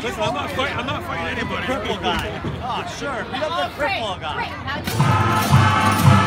Listen, I'm not fighting anybody. Cripple guy. Oh, sure. Beat up the cripple guy. Great. Now you